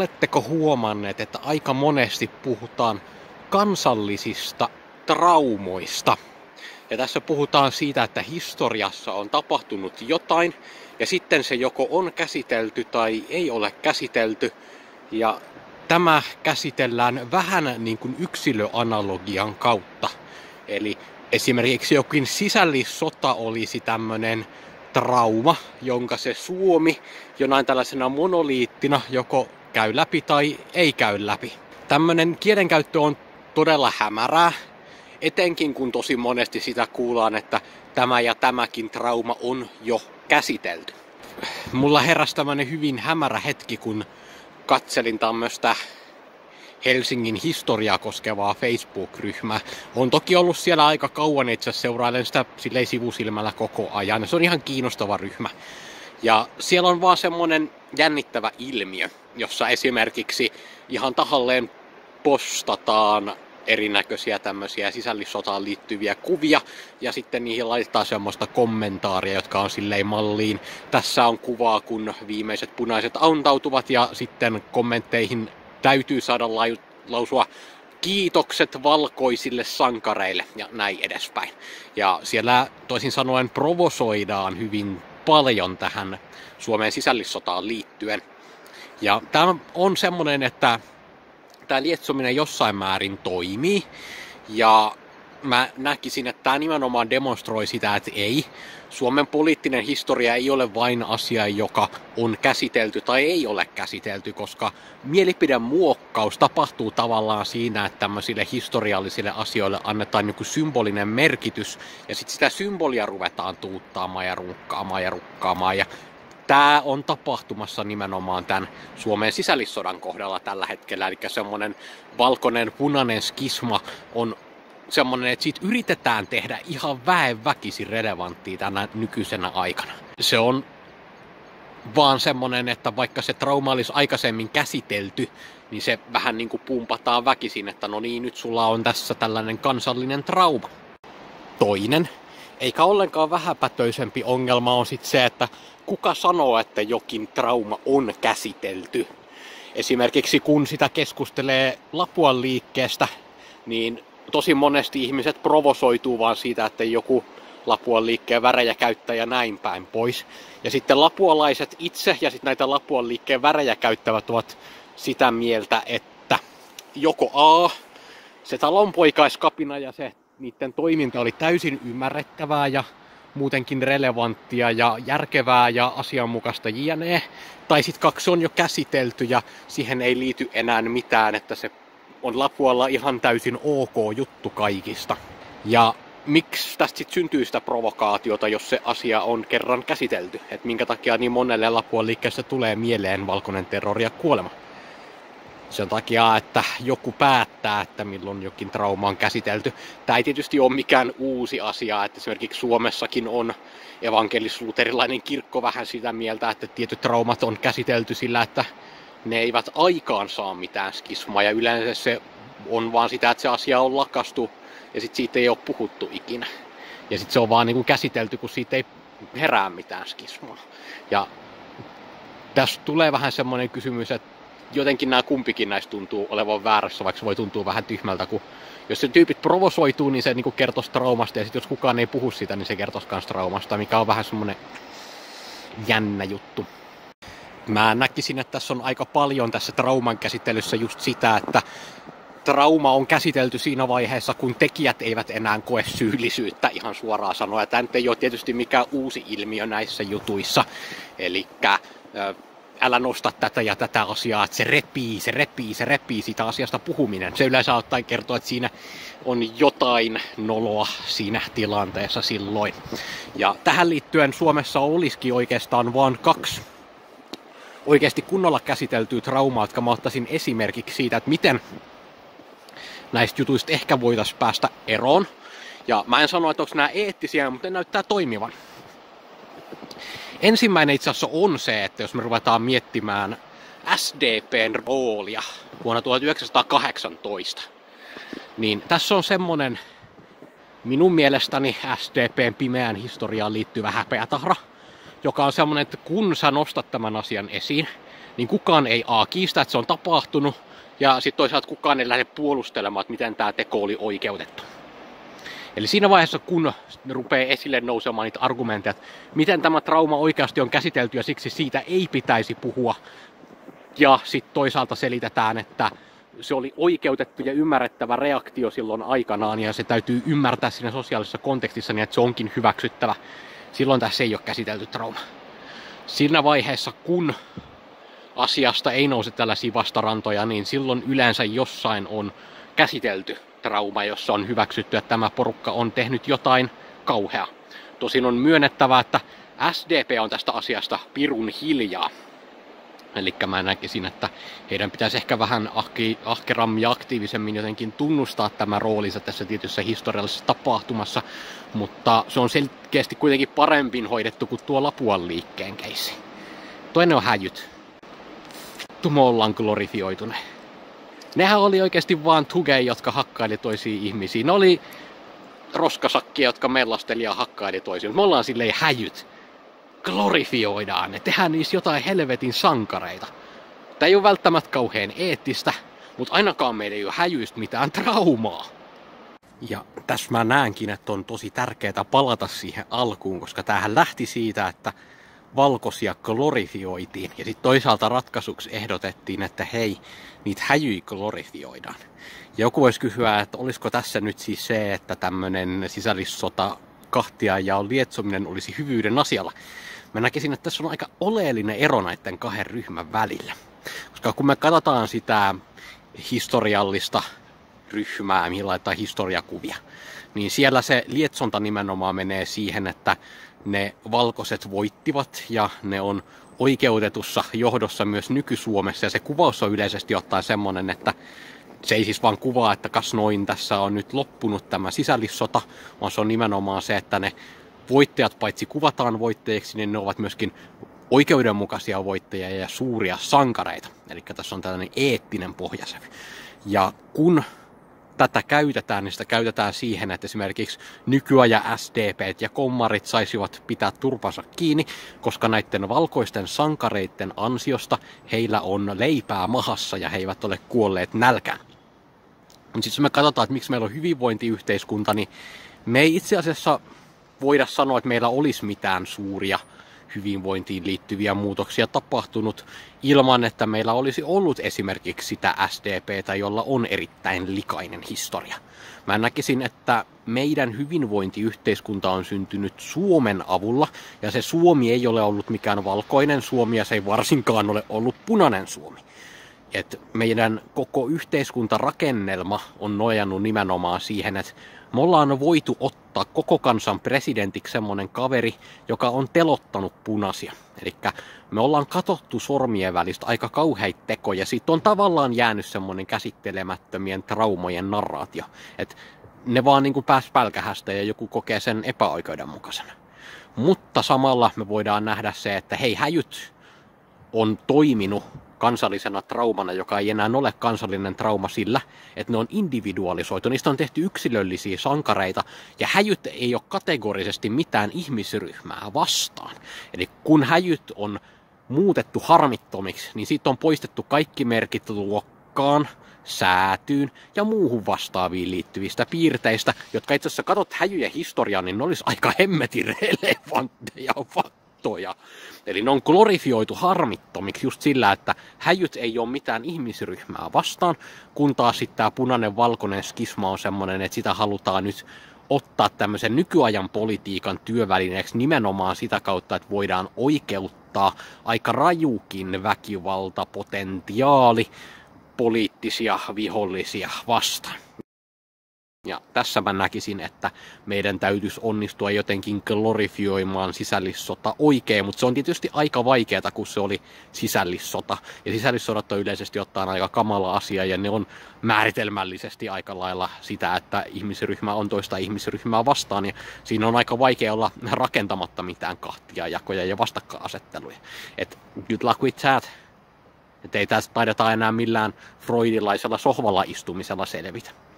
Oletteko huomanneet, että aika monesti puhutaan kansallisista traumoista? Ja tässä puhutaan siitä, että historiassa on tapahtunut jotain, ja sitten se joko on käsitelty tai ei ole käsitelty. Ja tämä käsitellään vähän niin kuin yksilöanalogian kautta. Eli esimerkiksi jokin sisällissota olisi tämmöinen trauma, jonka se Suomi jonain tällaisena monoliittina joko käy läpi tai ei käy läpi. Tämmöinen kielenkäyttö on todella hämärää, etenkin kun tosi monesti sitä kuullaan, että tämä ja tämäkin trauma on jo käsitelty. Mulla heräsi tämmöinen hyvin hämärä hetki, kun katselin tämmöistä Helsingin historiaa koskevaa Facebook-ryhmää. On toki ollut siellä aika kauan, itse asiassa seurailen sitä silleen sivusilmällä koko ajan. Se on ihan kiinnostava ryhmä. Ja siellä on vaan semmonen jännittävä ilmiö, jossa esimerkiksi ihan tahalleen postataan erinäköisiä tämmöisiä sisällissotaan liittyviä kuvia, ja sitten niihin laitetaan semmoista kommentaaria, jotka on silleen malliin. Tässä on kuvaa, kun viimeiset punaiset antautuvat, ja sitten kommentteihin täytyy saada lausua kiitokset valkoisille sankareille ja näin edespäin. Ja siellä toisin sanoen provosoidaan hyvin paljon tähän Suomen sisällissotaan liittyen. Ja tämä on semmoinen, että tämä lietsominen jossain määrin toimii. Ja mä näkisin, että tämä nimenomaan demonstroi sitä, että ei. Suomen poliittinen historia ei ole vain asia, joka on käsitelty tai ei ole käsitelty, koska mielipidemuokkaus tapahtuu tavallaan siinä, että tämmöisille historiallisille asioille annetaan joku symbolinen merkitys, ja sitten sitä symbolia ruvetaan tuuttaamaan ja rukkaamaan. Ja tämä on tapahtumassa nimenomaan tämän Suomen sisällissodan kohdalla tällä hetkellä, eli semmoinen valkoinen-punainen skisma on semmoinen, että siitä yritetään tehdä ihan väkisin relevanttia tänä nykyisenä aikana. Se on vaan semmoinen, että vaikka se trauma olisi aikaisemmin käsitelty, niin se vähän niin kuin pumpataan väkisin, että no niin, nyt sulla on tässä tällainen kansallinen trauma. Toinen, eikä ollenkaan vähäpätöisempi ongelma on sitten se, että kuka sanoo, että jokin trauma on käsitelty. Esimerkiksi kun sitä keskustelee Lapuan liikkeestä, niin tosi monesti ihmiset provosoituu vaan siitä, että joku Lapuan liikkeen värejä käyttää ja näin päin pois. Ja sitten lapualaiset itse ja sitten näitä Lapuan liikkeen värejä käyttävät ovat sitä mieltä, että joko A, se talonpoikaiskapina ja se niiden toiminta oli täysin ymmärrettävää ja muutenkin relevanttia ja järkevää ja asianmukaista jne. Tai sitten 2 on jo käsitelty ja siihen ei liity enää mitään, että se on Lapualla ihan täysin ok juttu kaikista. Ja miksi tästä sitten syntyy sitä provokaatiota, jos se asia on kerran käsitelty? Että minkä takia niin monelle Lapuan liikkeessä tulee mieleen valkoinen terrori ja kuolema? Sen takia, että joku päättää, että milloin jokin trauma on käsitelty. Tämä ei tietysti ole mikään uusi asia, että esimerkiksi Suomessakin on evankelis-luterilainen kirkko vähän sitä mieltä, että tietyt traumat on käsitelty sillä, että ne eivät aikaan saa mitään skismaa, ja yleensä se on vaan sitä, että se asia on lakastu ja sitten siitä ei ole puhuttu ikinä. Ja sitten se on vaan niin kuin käsitelty, kun siitä ei herää mitään skismaa. Ja tässä tulee vähän semmoinen kysymys, että jotenkin nämä kumpikin näistä tuntuu olevan väärässä, vaikka se voi tuntua vähän tyhmältä, kun jos se tyypit provosoituu, niin se niin kuin kertoisi traumasta, ja sitten jos kukaan ei puhu sitä, niin se kertoisi myös traumasta, mikä on vähän semmoinen jännä juttu. Mä näkisin, että tässä on aika paljon tässä trauman käsittelyssä just sitä, että trauma on käsitelty siinä vaiheessa, kun tekijät eivät enää koe syyllisyyttä ihan suoraan sanoa. Tämä nyt ei ole tietysti mikään uusi ilmiö näissä jutuissa. Eli älä nosta tätä ja tätä asiaa, että se repii siitä asiasta puhuminen. Se yleensä ottaen kertoo, että siinä on jotain noloa siinä tilanteessa silloin. Ja tähän liittyen Suomessa olisikin oikeastaan vain 2 oikeasti kunnolla käsiteltyä traumaa, jotka mä ottaisin esimerkiksi siitä, että miten näistä jutuista ehkä voitaisiin päästä eroon. Ja mä en sano, että onko nämä eettisiä, mutta ne näyttää toimivan. Ensimmäinen itse asiassa on se, että jos me ruvetaan miettimään SDPn roolia vuonna 1918, niin tässä on semmonen minun mielestäni SDPn pimeään historiaan liittyvä häpeätahra, joka on semmoinen, että kun sä nostat tämän asian esiin, niin kukaan ei kiistä, että se on tapahtunut, ja sitten toisaalta kukaan ei lähde puolustelemaan, että miten tämä teko oli oikeutettu. Eli siinä vaiheessa, kun rupeaa esille nousemaan niitä argumentteja, että miten tämä trauma oikeasti on käsitelty ja siksi siitä ei pitäisi puhua, ja sitten toisaalta selitetään, että se oli oikeutettu ja ymmärrettävä reaktio silloin aikanaan, ja se täytyy ymmärtää siinä sosiaalisessa kontekstissa niin, että se onkin hyväksyttävä. Silloin tässä ei ole käsitelty trauma. Siinä vaiheessa, kun asiasta ei nouse tällaisia vastarantoja, niin silloin yleensä jossain on käsitelty trauma, jossa on hyväksytty, että tämä porukka on tehnyt jotain kauheaa. Tosin on myönnettävä, että SDP on tästä asiasta pirun hiljaa. Eli mä näkisin, että heidän pitäisi ehkä vähän ahkerammin ja aktiivisemmin jotenkin tunnustaa tämä roolinsa tässä tietyssä historiallisessa tapahtumassa, mutta se on selkeästi kuitenkin paremmin hoidettu kuin tuo Lapuan liikkeen keissi. Toinen on häjyt. Vittu, me ollaan glorifioituneet. Nehän oli oikeasti vaan tugeja, jotka hakkaili toisia ihmisiä. Ne oli roskasakkia, jotka mellasteli ja hakkaili toisia. Me ollaan silleen häjyt. Glorifioidaan ne, tehdään niissä jotain helvetin sankareita. Tämä ei ole välttämättä kauhean eettistä, mutta ainakaan meillä ei ole häjyistä mitään traumaa. Ja tässä mä näenkin, että on tosi tärkeää palata siihen alkuun, koska tämähän lähti siitä, että valkoisia glorifioitiin. Ja sitten toisaalta ratkaisuksi ehdotettiin, että hei, niitä häjyjä glorifioidaan. Joku voisi kysyä, että olisiko tässä nyt siis se, että tämmöinen sisällissota kahtiajaon lietsominen olisi hyvyyden asialla. Mä näkisin, että tässä on aika oleellinen ero näiden kahden ryhmän välillä. Koska kun me katsotaan sitä historiallista ryhmää, mihin laitetaan historiakuvia, niin siellä se lietsonta nimenomaan menee siihen, että ne valkoiset voittivat ja ne on oikeutetussa johdossa myös nyky-Suomessa. Ja se kuvaus on yleisesti ottaen semmoinen, että se ei siis vaan kuvaa, että kas noin, tässä on nyt loppunut tämä sisällissota, vaan se on nimenomaan se, että ne voittajat paitsi kuvataan voittajiksi, niin ne ovat myöskin oikeudenmukaisia voittajia ja suuria sankareita. Eli tässä on tällainen eettinen pohjasävy. Ja kun tätä käytetään, niin sitä käytetään siihen, että esimerkiksi nykyajan SDP ja kommarit saisivat pitää turpansa kiinni, koska näiden valkoisten sankareiden ansiosta heillä on leipää mahassa ja he eivät ole kuolleet nälkään. Sitten jos me katsotaan, että miksi meillä on hyvinvointiyhteiskunta, niin me ei itse asiassa voida sanoa, että meillä olisi mitään suuria hyvinvointiin liittyviä muutoksia tapahtunut ilman, että meillä olisi ollut esimerkiksi sitä SDPtä, jolla on erittäin likainen historia. Mä näkisin, että meidän hyvinvointiyhteiskunta on syntynyt Suomen avulla, ja se Suomi ei ole ollut mikään valkoinen Suomi, ja se ei varsinkaan ole ollut punainen Suomi. Et meidän koko yhteiskuntarakennelma on nojannut nimenomaan siihen, että me ollaan voitu ottaa koko kansan presidentiksi semmoinen kaveri, joka on telottanut punaisia. Eli me ollaan katsottu sormien välistä aika kauheita tekoja. Siitä on tavallaan jäänyt semmoinen käsittelemättömien traumojen narraatio. Että ne vaan niin kuin pääs pälkähästä ja joku kokee sen epäoikeudenmukaisena. Mutta samalla me voidaan nähdä se, että hei, häjyt on toiminut kansallisena traumana, joka ei enää ole kansallinen trauma sillä, että ne on individualisoitu. Niistä on tehty yksilöllisiä sankareita, ja häjyt ei ole kategorisesti mitään ihmisryhmää vastaan. Eli kun häjyt on muutettu harmittomiksi, niin siitä on poistettu kaikki merkit luokkaan, säätyyn ja muuhun vastaaviin liittyvistä piirteistä, jotka itse asiassa katsot häjyjen historiaa, niin ne olisi aika hemmetin relevantteja faktoja. Eli ne on glorifioitu harmittomiksi just sillä, että häjyt ei ole mitään ihmisryhmää vastaan, kun taas sitten tämä punainen-valkoinen skisma on semmoinen, että sitä halutaan nyt ottaa tämmöisen nykyajan politiikan työvälineeksi nimenomaan sitä kautta, että voidaan oikeuttaa aika rajukin väkivaltapotentiaali poliittisia vihollisia vastaan. Ja tässä mä näkisin, että meidän täytyisi onnistua jotenkin glorifioimaan sisällissota oikein, mutta se on tietysti aika vaikeaa, kun se oli sisällissota. Ja sisällissodat on yleisesti ottaen aika kamala asia, ja ne on määritelmällisesti aika lailla sitä, että ihmisryhmä on toista ihmisryhmää vastaan. Ja siinä on aika vaikea olla rakentamatta mitään kahtiajakoja ja vastakkainasetteluja. Et good luck with that. Että ei tästä taideta enää millään freudilaisella sohvalla istumisella selvitä.